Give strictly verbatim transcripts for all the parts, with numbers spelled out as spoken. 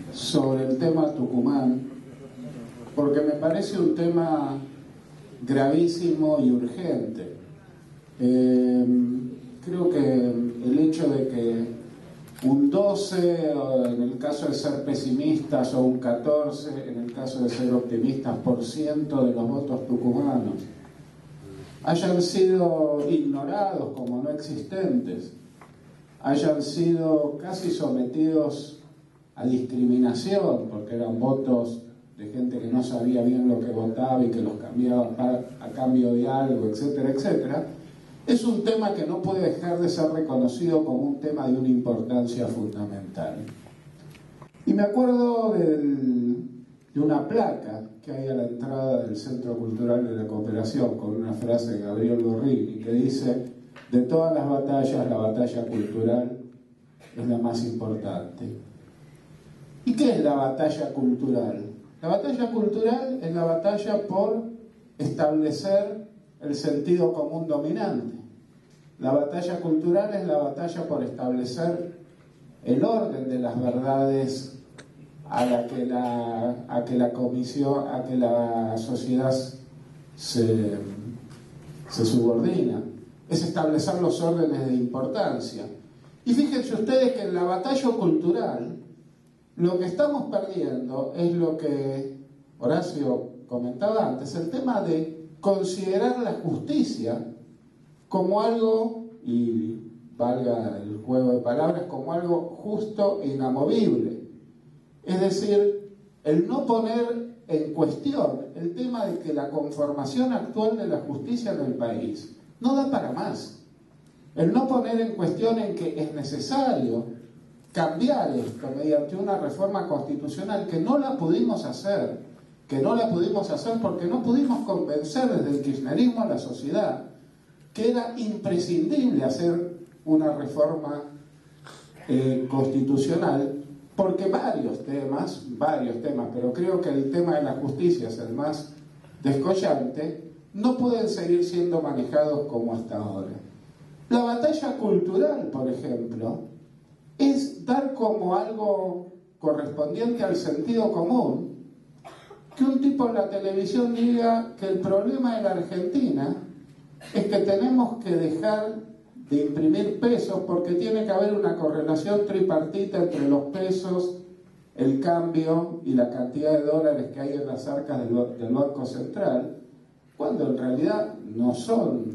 sobre el tema Tucumán, porque me parece un tema gravísimo y urgente. Eh, creo que el hecho de que un doce, o en el caso de ser pesimistas, o un catorce, en el caso de ser optimistas, por ciento de los votos tucumanos hayan sido ignorados como no existentes, hayan sido casi sometidos a discriminación, porque eran votos de gente que no sabía bien lo que votaba y que los cambiaba para, a cambio de algo, etcétera, etcétera, es un tema que no puede dejar de ser reconocido como un tema de una importancia fundamental. Y me acuerdo del, de una placa que hay a la entrada del Centro Cultural de la Cooperación, con una frase de Gabriel Borrini que dice: de todas las batallas, la batalla cultural es la más importante. ¿Y qué es la batalla cultural? La batalla cultural es la batalla por establecer el sentido común dominante. La batalla cultural es la batalla por establecer el orden de las verdades a la que la, a que la comisión, a que la sociedad se, se subordina. Es establecer los órdenes de importancia. Y fíjense ustedes que en la batalla cultural lo que estamos perdiendo es lo que Horacio comentaba antes, el tema de considerar la justicia como algo, y valga el juego de palabras, como algo justo e inamovible. Es decir, el no poner en cuestión el tema de que la conformación actual de la justicia en el país no da para más. El no poner en cuestión en que es necesario cambiar esto mediante una reforma constitucional, que no la pudimos hacer, que no la pudimos hacer porque no pudimos convencer desde el kirchnerismo a la sociedad que era imprescindible hacer una reforma eh, constitucional, porque varios temas, varios temas, pero creo que el tema de la justicia es el más descollante, no pueden seguir siendo manejados como hasta ahora. La batalla cultural, por ejemplo, es dar como algo correspondiente al sentido común que un tipo en la televisión diga que el problema de la Argentina es que tenemos que dejar de imprimir pesos porque tiene que haber una correlación tripartita entre los pesos, el cambio y la cantidad de dólares que hay en las arcas del, del Banco Central, cuando en realidad no son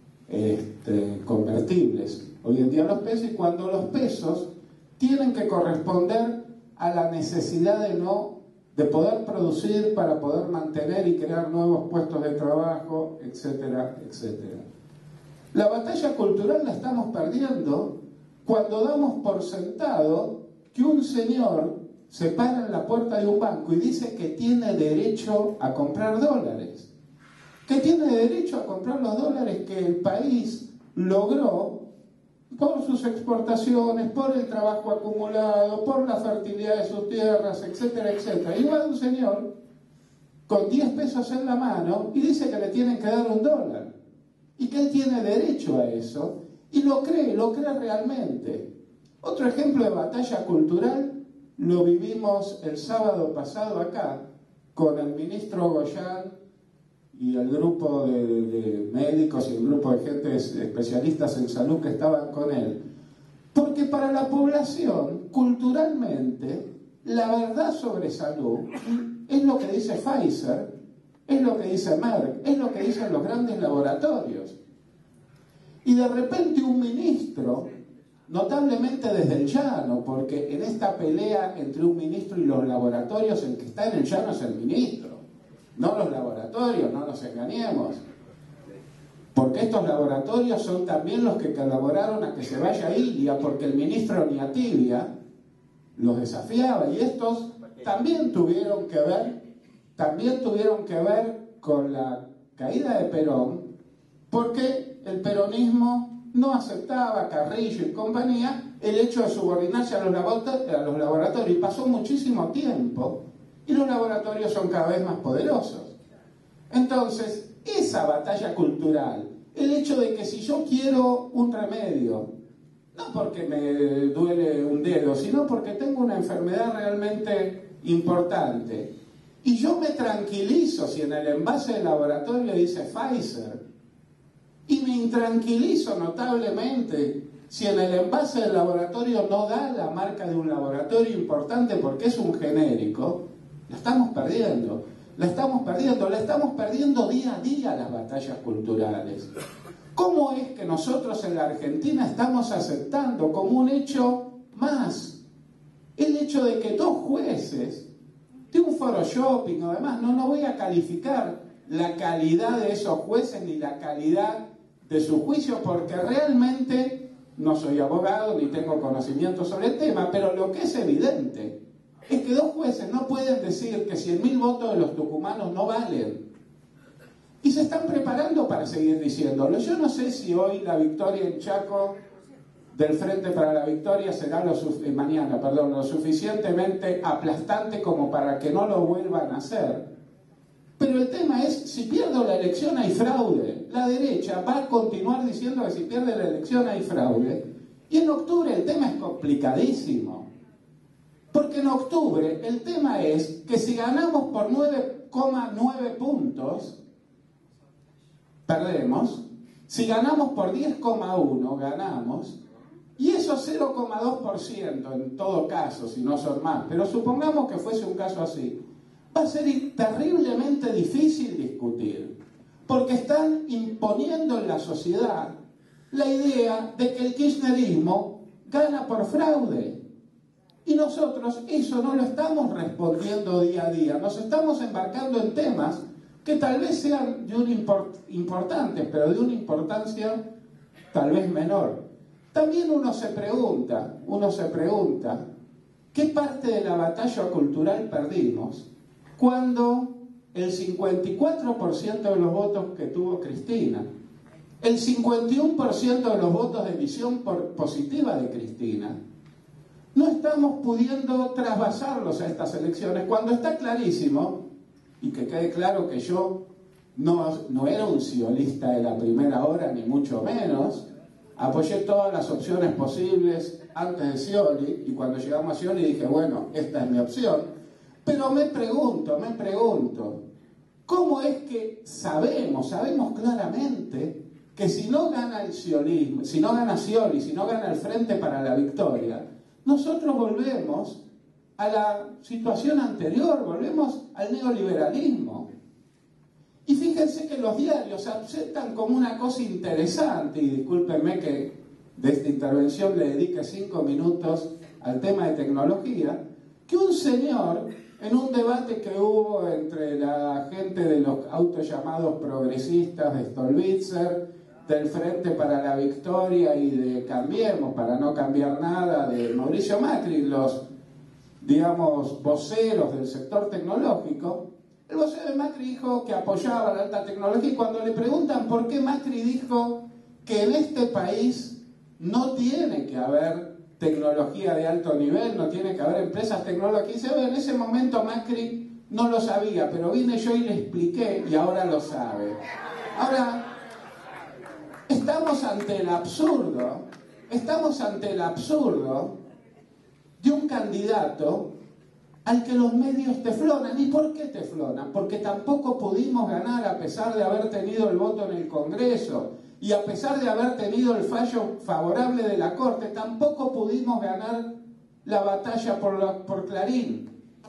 este, convertibles hoy en día los pesos, y cuando los pesos tienen que corresponder a la necesidad de no de poder producir para poder mantener y crear nuevos puestos de trabajo, etcétera, etcétera. La batalla cultural la estamos perdiendo cuando damos por sentado que un señor se para en la puerta de un banco y dice que tiene derecho a comprar dólares, que tiene derecho a comprar los dólares que el país logró por sus exportaciones, por el trabajo acumulado, por la fertilidad de sus tierras, etcétera, etcétera. Y va un señor con diez pesos en la mano y dice que le tienen que dar un dólar y que él tiene derecho a eso, y lo cree, lo cree realmente. Otro ejemplo de batalla cultural lo vivimos el sábado pasado acá con el ministro Goyán y el grupo de, de médicos y el grupo de gente especialistas en salud que estaban con él, porque para la población, culturalmente, la verdad sobre salud es lo que dice Pfizer, es lo que dice Merck, es lo que dicen los grandes laboratorios. Y de repente un ministro, notablemente desde el llano, porque en esta pelea entre un ministro y los laboratorios, el que está en el llano es el ministro, no los laboratorios, no nos engañemos, porque estos laboratorios son también los que colaboraron a que se vaya a Ilia, porque el ministro Niatibia los desafiaba, y estos también tuvieron que ver, también tuvieron que ver con la caída de Perón, porque el peronismo no aceptaba, Carrillo y compañía, el hecho de subordinarse a los laboratorios, y pasó muchísimo tiempo, y los laboratorios son cada vez más poderosos. Entonces, esa batalla cultural, el hecho de que si yo quiero un remedio, no porque me duele un dedo, sino porque tengo una enfermedad realmente importante. Y yo me tranquilizo si en el envase del laboratorio dice Pfizer. Y me intranquilizo notablemente si en el envase del laboratorio no da la marca de un laboratorio importante porque es un genérico. La estamos perdiendo, la estamos perdiendo, la estamos perdiendo día a día las batallas culturales. ¿Cómo es que nosotros en la Argentina estamos aceptando como un hecho más el hecho de que dos jueces de un foro shopping o demás, no, no voy a calificar la calidad de esos jueces ni la calidad de su juicio porque realmente no soy abogado ni tengo conocimiento sobre el tema, pero lo que es evidente es que dos jueces no pueden decir que cien mil votos de los tucumanos no valen. Y se están preparando para seguir diciéndolo. Yo no sé si hoy la victoria en Chaco del Frente para la Victoria será lo eh, mañana, perdón, lo suficientemente aplastante como para que no lo vuelvan a hacer. Pero el tema es, si pierdo la elección hay fraude. La derecha va a continuar diciendo que si pierde la elección hay fraude. Y en octubre el tema es complicadísimo. Porque en octubre el tema es que si ganamos por nueve coma nueve puntos, perdemos. Si ganamos por diez coma uno, ganamos. Y eso cero coma dos por ciento en todo caso, si no son más. Pero supongamos que fuese un caso así. Va a ser terriblemente difícil discutir. Porque están imponiendo en la sociedad la idea de que el kirchnerismo gana por fraude. Y nosotros eso no lo estamos respondiendo día a día. Nos estamos embarcando en temas que tal vez sean de un import importantes, pero de una importancia tal vez menor. También uno se pregunta, uno se pregunta, ¿qué parte de la batalla cultural perdimos cuando el cincuenta y cuatro por ciento de los votos que tuvo Cristina, el cincuenta y uno por ciento de los votos de visión por positiva de Cristina, no estamos pudiendo trasvasarlos a estas elecciones cuando está clarísimo, y que quede claro que yo no, no era un sciolista de la primera hora, ni mucho menos, apoyé todas las opciones posibles antes de Scioli, y cuando llegamos a Scioli dije, bueno, esta es mi opción, pero me pregunto, me pregunto, ¿cómo es que sabemos, sabemos claramente que si no gana el sciolismo, si no gana Scioli, si no gana el Frente para la Victoria, nosotros volvemos a la situación anterior, volvemos al neoliberalismo? Y fíjense que los diarios aceptan como una cosa interesante, y discúlpenme que de esta intervención le dedique cinco minutos al tema de tecnología, que un señor, en un debate que hubo entre la gente de los autos llamados progresistas de Stolbizer, del Frente para la Victoria y de Cambiemos, para no cambiar nada, de Mauricio Macri, los, digamos, voceros del sector tecnológico, el vocero de Macri dijo que apoyaba la alta tecnología, y cuando le preguntan por qué Macri dijo que en este país no tiene que haber tecnología de alto nivel, no tiene que haber empresas tecnológicas, dice, en ese momento Macri no lo sabía, pero vine yo y le expliqué y ahora lo sabe. Ahora, estamos ante el absurdo, estamos ante el absurdo de un candidato al que los medios teflonan. ¿Y por qué teflonan? Porque tampoco pudimos ganar a pesar de haber tenido el voto en el Congreso y a pesar de haber tenido el fallo favorable de la Corte, tampoco pudimos ganar la batalla por, la, por Clarín.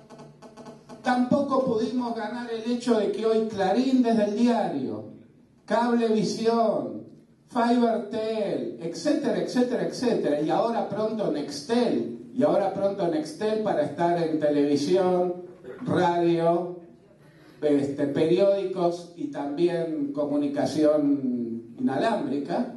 Tampoco pudimos ganar el hecho de que hoy Clarín desde el diario, Cablevisión, Fibertel, etcétera, etcétera, etcétera, y ahora pronto Nextel, y ahora pronto Nextel para estar en televisión, radio, este, periódicos y también comunicación inalámbrica,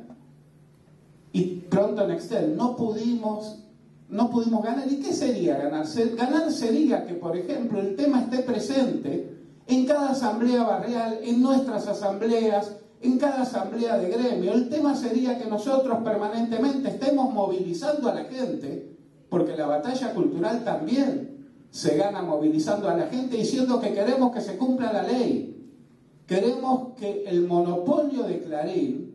y pronto Nextel, no pudimos, no pudimos ganar. ¿Y qué sería ganar? Ganar sería que, por ejemplo, el tema esté presente en cada asamblea barrial, en nuestras asambleas, en cada asamblea de gremio. El tema sería que nosotros permanentemente estemos movilizando a la gente, porque la batalla cultural también se gana movilizando a la gente, diciendo que queremos que se cumpla la ley. Queremos que el monopolio de Clarín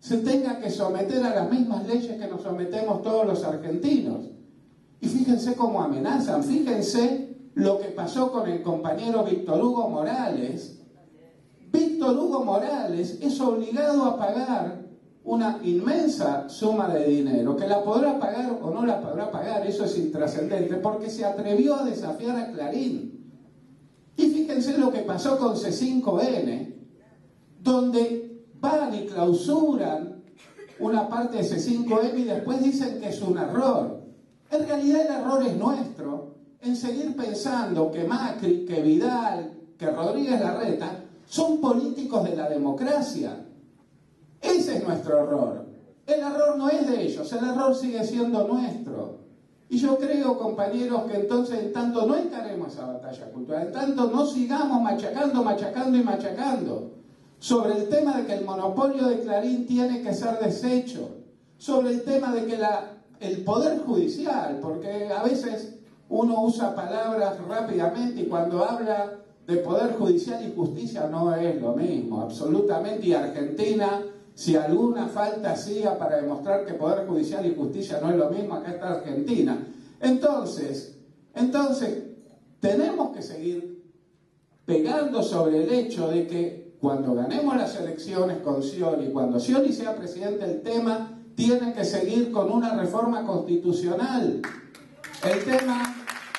se tenga que someter a las mismas leyes que nos sometemos todos los argentinos. Y fíjense cómo amenazan, fíjense lo que pasó con el compañero Víctor Hugo Morales. Víctor Hugo Morales es obligado a pagar una inmensa suma de dinero, que la podrá pagar o no la podrá pagar, eso es intrascendente, porque se atrevió a desafiar a Clarín. Y fíjense lo que pasó con C cinco N, donde van y clausuran una parte de C cinco N y después dicen que es un error. En realidad el error es nuestro, en seguir pensando que Macri, que Vidal, que Rodríguez Larreta son políticos de la democracia. Ese es nuestro error. El error no es de ellos, el error sigue siendo nuestro. Y yo creo, compañeros, que entonces en tanto no encaremos esa batalla cultural, en tanto no sigamos machacando, machacando y machacando sobre el tema de que el monopolio de Clarín tiene que ser deshecho, sobre el tema de que la, el Poder Judicial, porque a veces uno usa palabras rápidamente y cuando habla de Poder Judicial y Justicia no es lo mismo, absolutamente, y Argentina, si alguna falta hacía para demostrar que Poder Judicial y Justicia no es lo mismo, acá está Argentina. Entonces, entonces tenemos que seguir pegando sobre el hecho de que cuando ganemos las elecciones con Scioli, cuando Scioli sea presidente, el tema tiene que seguir con una reforma constitucional. El tema...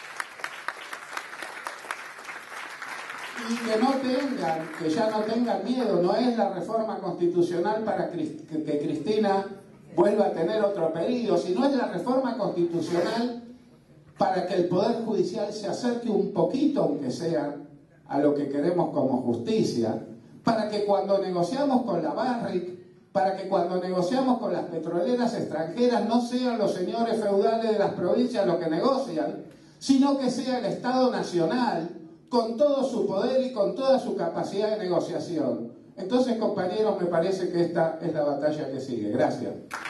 Y que no tengan, que ya no tengan miedo, no es la reforma constitucional para que Cristina vuelva a tener otro periodo, sino es la reforma constitucional para que el Poder Judicial se acerque un poquito, aunque sea, a lo que queremos como justicia, para que cuando negociamos con la Barrick, para que cuando negociamos con las petroleras extranjeras no sean los señores feudales de las provincias los que negocian, sino que sea el Estado Nacional, con todo su poder y con toda su capacidad de negociación. Entonces, compañeros, me parece que esta es la batalla que sigue. Gracias.